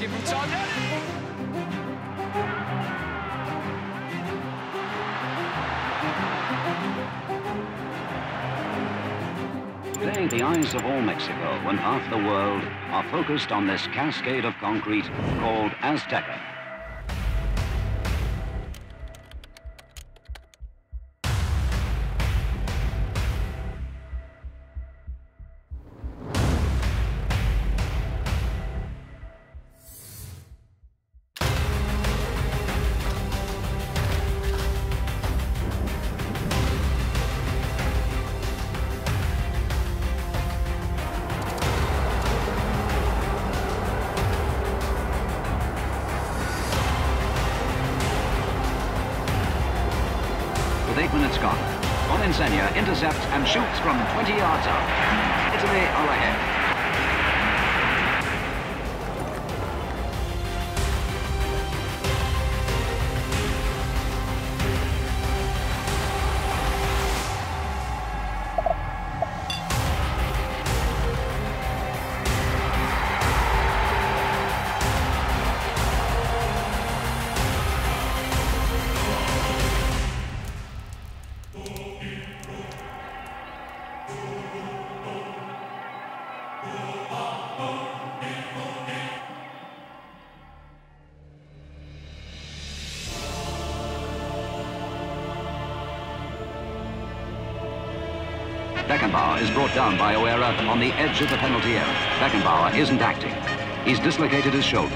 Today, the eyes of all Mexico and half the world are focused on this cascade of concrete called Azteca. With 8 minutes gone, Bonensenia intercepts and shoots from 20 yards out. Italy are ahead. Beckenbauer is brought down by Oera on the edge of the penalty area. Beckenbauer isn't acting. He's dislocated his shoulder.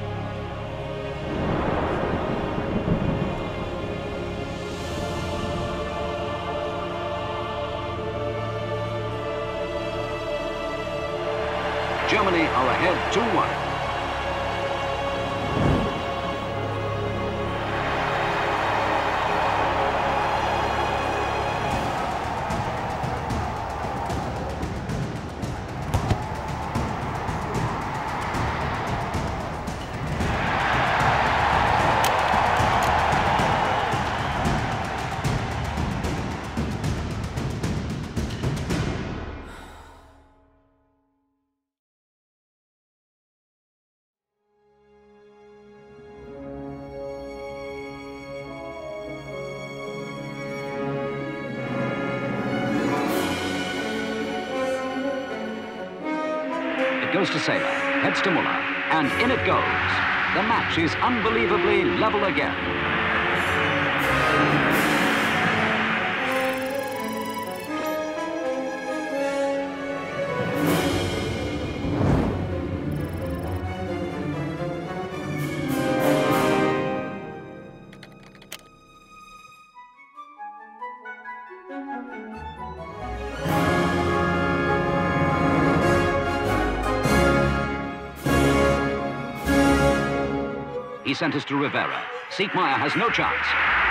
Germany are ahead 2-1. Goes to Sailor, heads to Muller, and in it goes. The match is unbelievably level again. He centers to Rivera. Siegmeier has no chance.